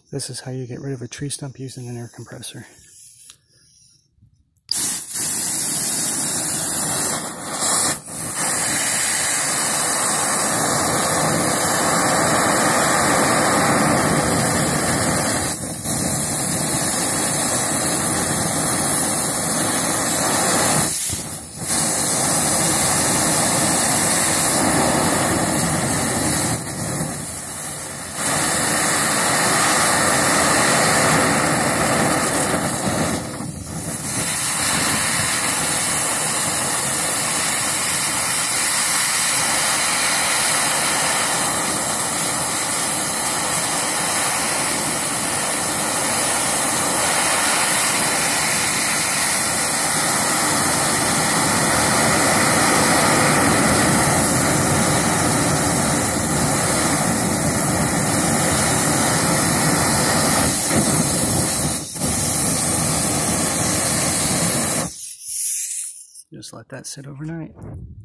This is how you get rid of a tree stump using an air compressor. Just let that sit overnight.